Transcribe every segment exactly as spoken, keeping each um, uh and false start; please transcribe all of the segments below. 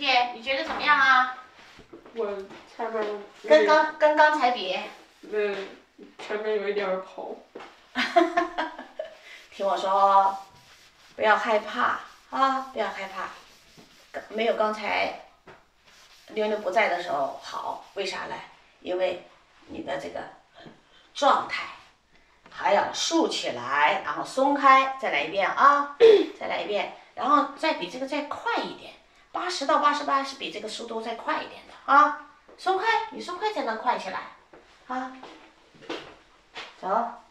姐，你觉得怎么样啊？ 我前面跟刚跟刚才比， 那前面有一点跑。 听我说，不要害怕啊，不要害怕，没有刚才妞妞不在的时候好，为啥呢？因为你的这个状态还要竖起来，然后松开，再来一遍啊，再来一遍，然后再比这个再快一点，八十到八十八是比这个速度再快一点的啊，松开，你松开才能快起来啊，走。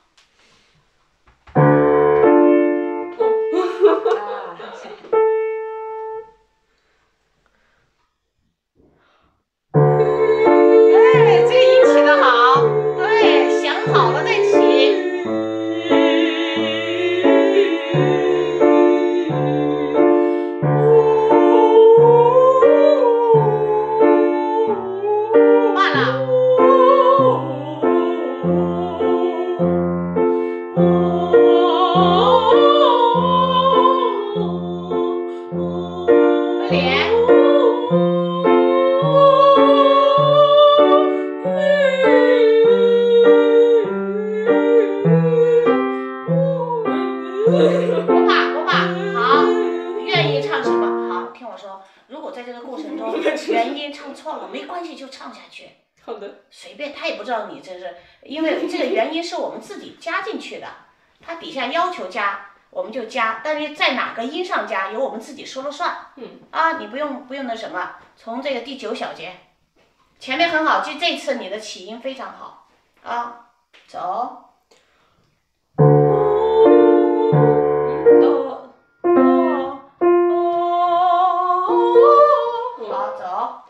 哎，这个音起得好，对，想好了再起。慢了。脸。不怕不怕，好，愿意唱什么好，听我说，如果在这个过程中原音唱错了，没关系，就唱下去。 好的。 随便，他也不知道你这是，因为这个原音是我们自己加进去的，他底下要求加，我们就加，但是在哪个音上加，由我们自己说了算。 嗯。啊， 你不用不用那什么，从这个第九小节，前面很好，就这次你的起音非常好，啊，走。好，走。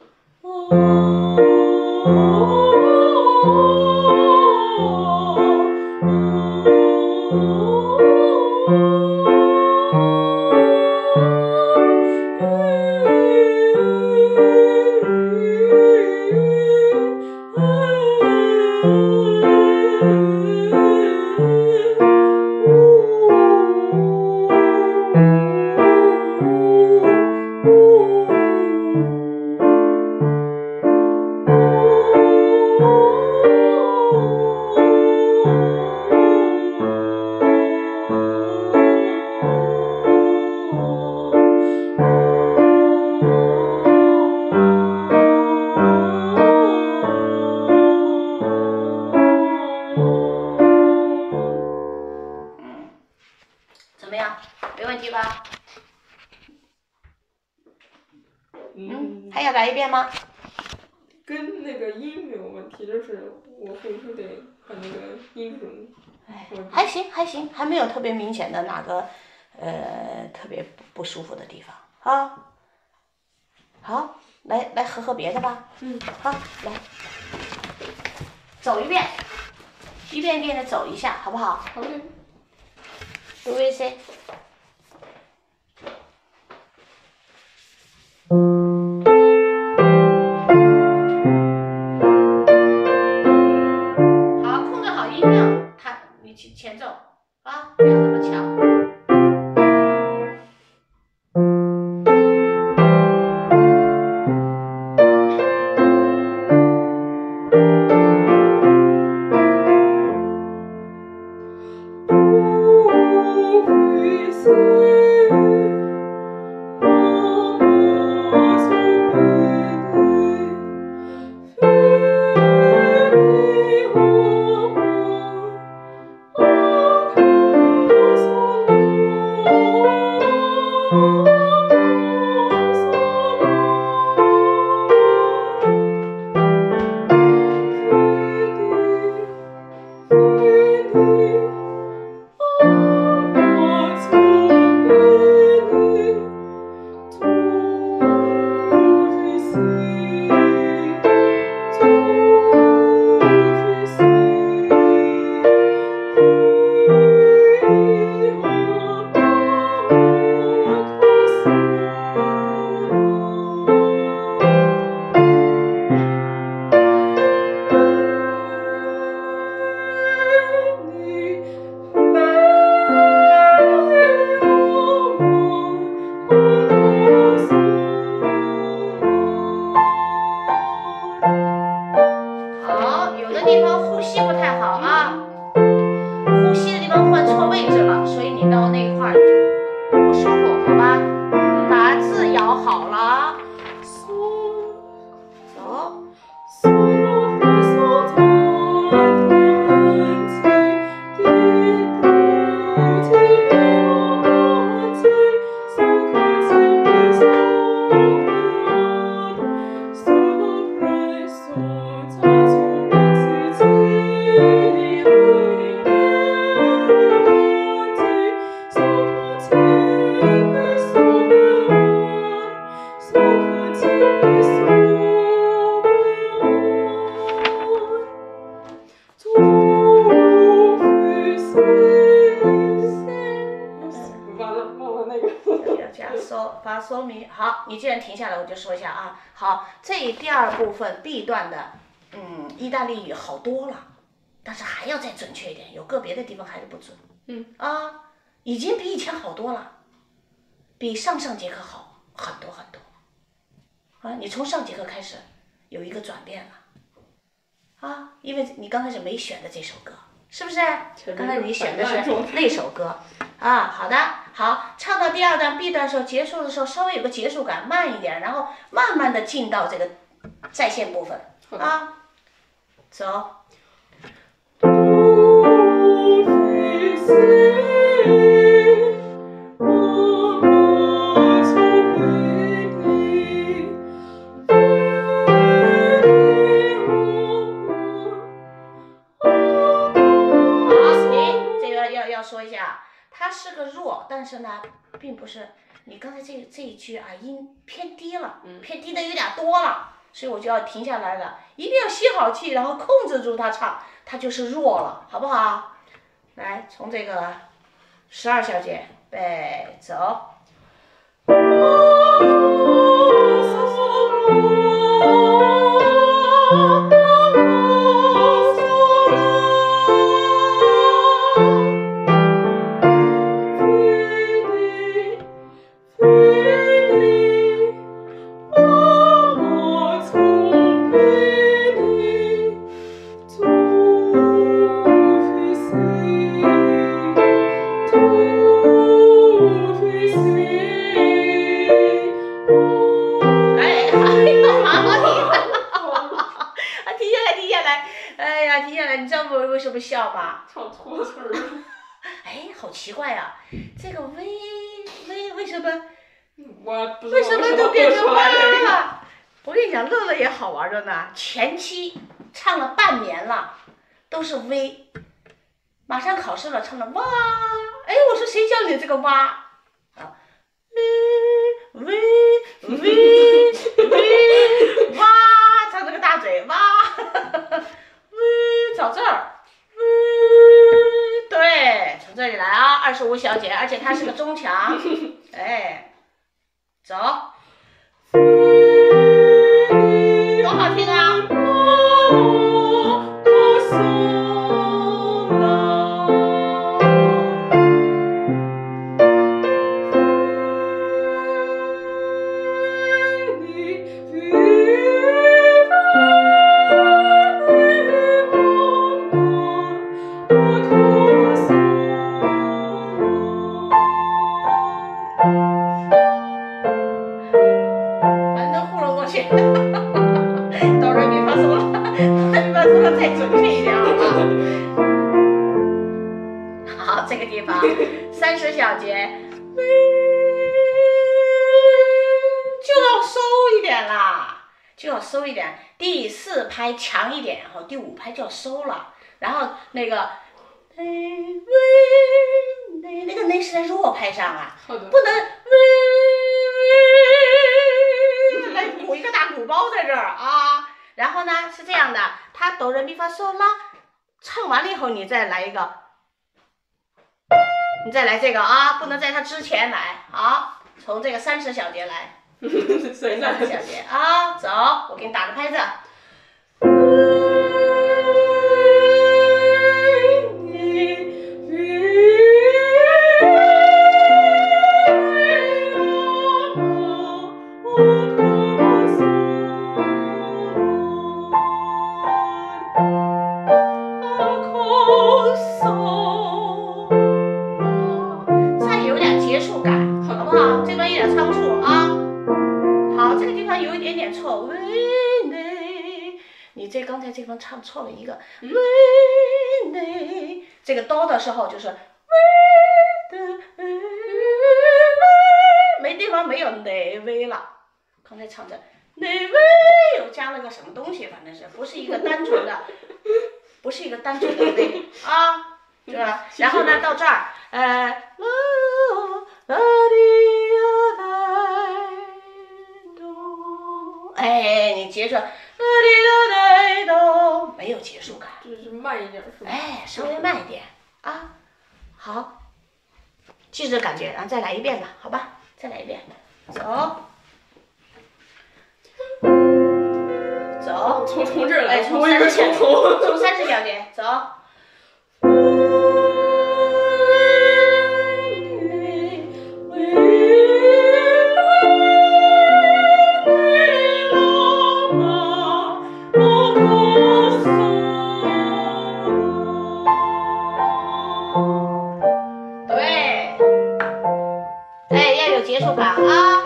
怎么样？没问题吧？嗯，还要来一遍吗？ 跟那个音没有问题，就是我回去得把那个音准。 哎，还行还行，还没有特别明显的哪个呃特别不舒服的地方啊。好，来来合合别的吧。 嗯， 好，来，走一遍，一遍一遍的走一下，好不好？ 好的。 微微 C。好，控制好音量，它你前前奏啊，不要那么强。 发嗦咪。好，你既然停下来，我就说一下啊。好，这第二部分 B 段的，嗯，意大利语好多了，但是还要再准确一点，有个别的地方还是不准。 嗯。 啊，已经比以前好多了，比上上节课好很多很多。啊，你从上节课开始有一个转变了。啊，因为你刚开始没选的这首歌。是不是？刚才你选的是那首歌啊，好的，好，唱到第二段 B 段的时候，结束的时候稍微有个结束感，慢一点，然后慢慢的进到这个在线部分啊，走。说一下，它是个弱，但是呢，并不是你刚才这这一句啊，音偏低了，偏低的有点多了，所以我就要停下来了，一定要吸好气，然后控制住它唱，它就是弱了，好不好？来，从这个十二小节，备走。笑吧， 唱错词儿了。 哎，好奇怪呀、啊，这个微微为什么？ 我不知道为什么都变成哇了？我跟你讲，乐乐也好玩着呢。前期唱了半年了，都是微，马上考试了，唱了哇。哎，我说谁教你这个哇？啊，微微微微哇，唱这个大嘴哇，微找这儿。对，从这里来啊，二十五小节，而且它是个中强，哎，走，多好听啊！哆来咪发嗦了，哆来咪发嗦了，再准确一点好不好？好，这个地方三十小节，就要收一点啦，就要收一点。第四拍强一点，然后第五拍就要收了，然后那个，哎喂，那那个那是在弱拍上啊，不能喂。来鼓一个大鼓包在这儿啊，然后呢是这样的，它哆来咪发嗦拉，唱完了以后你再来一个，你再来这个啊，不能在它之前来。好，从这个三十小节来，三十小节啊，走，我给你打个拍子。刚才这方唱错了一个微内，这个哆的时候就是微的没地方没有内微了。刚才唱着内微又加了个什么东西，反正是不是一个单纯的，不是一个单纯的微啊，对吧？然后呢，到这儿，呃，啦啦哩啦哆，哎，你接着。没有结束感， 就是慢一点是吧？ 哎，稍微慢一点啊。好，记着感觉，然后再来一遍吧，好吧？再来一遍。 走，走， 从从这儿来， 哎，从我以为三十从头。 从三十小节走。对，哎，要有结束感啊。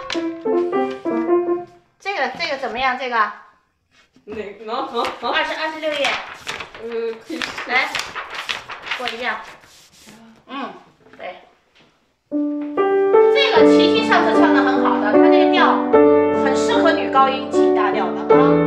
这个这个怎么样？这个哪个啊啊啊？ 二十二十六页， 呃，可以试。 来过一遍。嗯，对。这个琪琪上次唱的很好的，它这个调很适合女高音起大调的啊。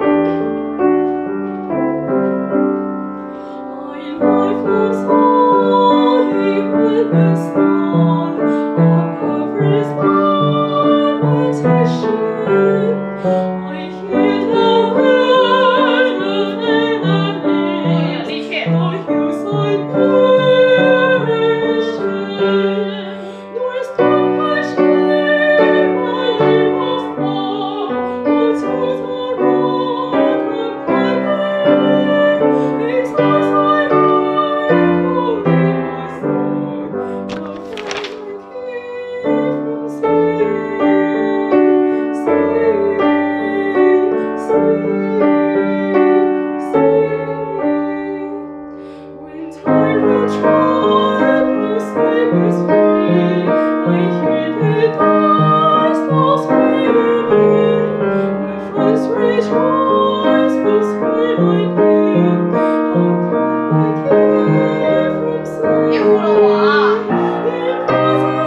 别哭了我啊！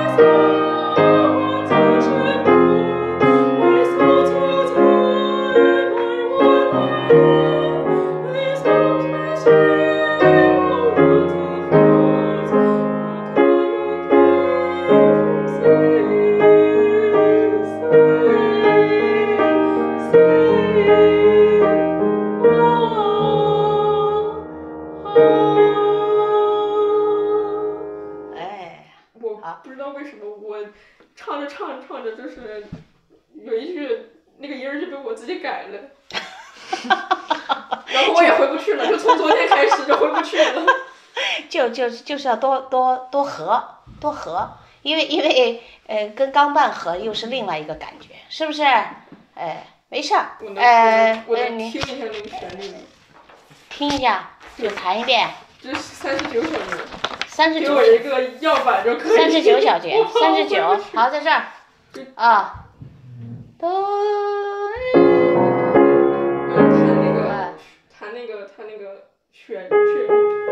哎， 我好不知道为什么我唱着唱着唱着就是有一句那个音儿就被我自己改了，然后我也回不去了，就从昨天开始就回不去了。 就就就是要多多多和多和，因为因为呃跟钢伴和又是另外一个感觉，是不是？哎，没事儿， 我能呃我能我呃你能听一下那个旋律吗？ 听一下，就弹一遍， 这三十九小节， 三十九给我一个样板就可以。 三十九小节，三十九， 我回不去好，在这儿啊，哆弹那个哎弹那个弹那个旋旋律。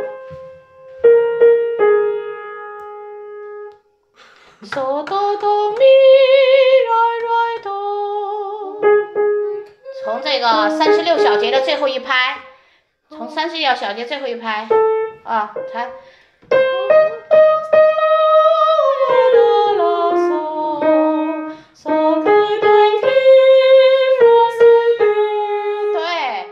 嗦哆哆咪来来哆，从这个三十六小节的最后一拍，从三十六小节最后一拍啊，弹。对。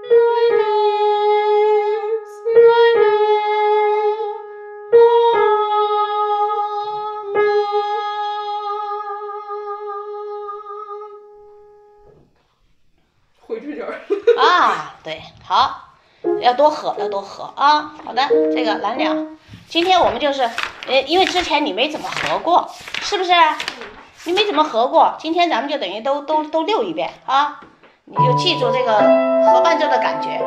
回去点儿。 啊，对，好，要多喝，要多喝啊。好的，这个蓝两，今天我们就是，呃，因为之前你没怎么合过，是不是？你没怎么合过，今天咱们就等于都都都溜一遍啊，你就记住这个合伴奏的感觉。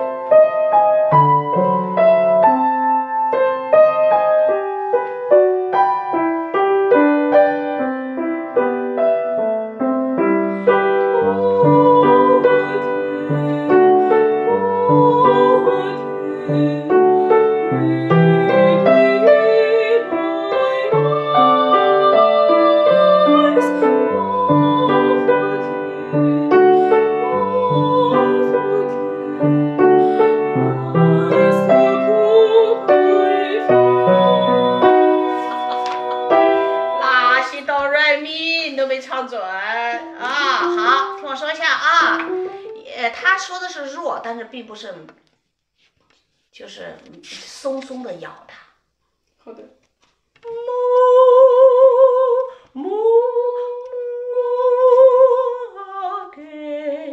拉西哆来咪你都没唱准啊！好，听我说一下啊，呃，他说的是弱，但是并不是，就是松松的咬它。 好的。 木木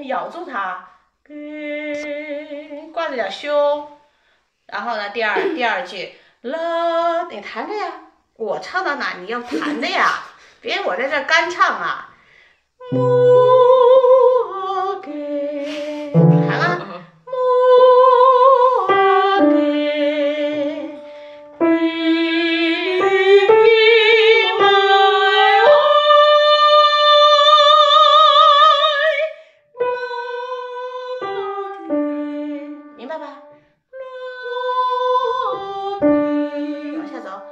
咬住它，跟挂着点胸，然后呢，第二第二句了，你弹着呀，我唱到哪你要弹的呀，别我在这干唱啊。弹啊。明白吧？往下走。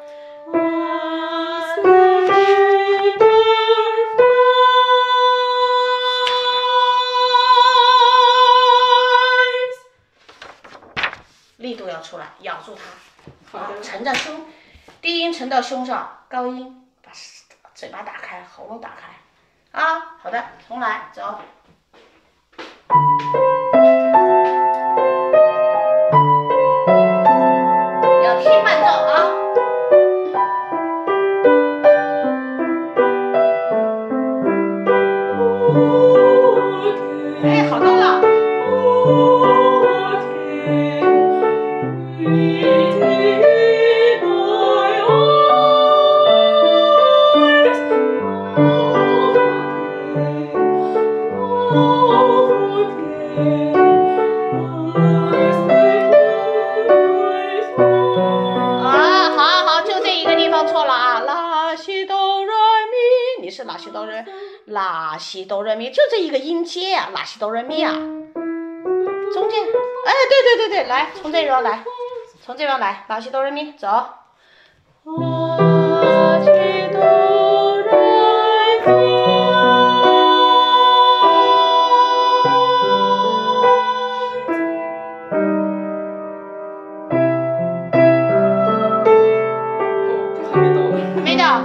力度要出来，咬住它，啊，沉在胸，低音沉到胸上，高音把嘴巴打开，喉咙打开，啊，好的，重来，走。要听伴奏啊！哎，好多了。啊，好好，就这一个地方错了啊！拉西哆来咪，你是拉西哆来，拉西哆来咪，就这一个音阶啊，拉西哆来咪啊，中间，哎，对对对对，来，从这地方来，从这地方来，拉西哆来咪，走。拉西哆来咪。没到。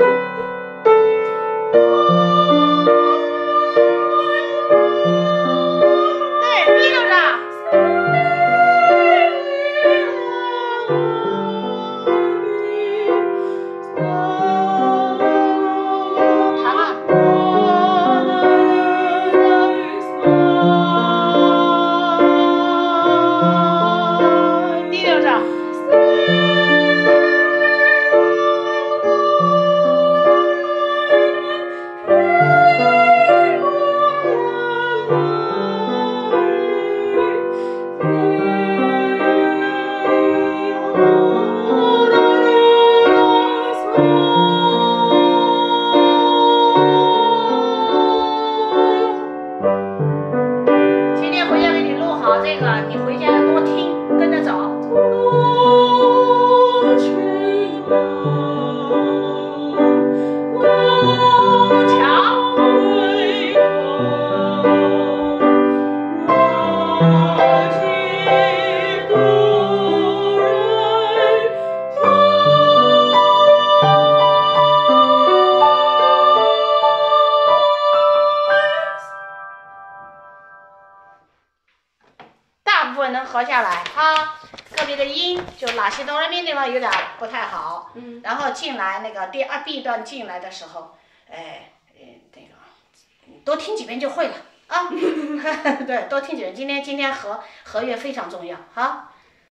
对，提溜着。弹啊。提溜着。今天回家给你录好这个，你回家多听，跟着走。大部分能合下来啊，个别的音就拉西哆来咪地方有点不太好， 嗯， 然后进来那个第二 B 段进来的时候，哎，那个多听几遍就会了啊，对，多听几遍。今天今天和和乐非常重要啊。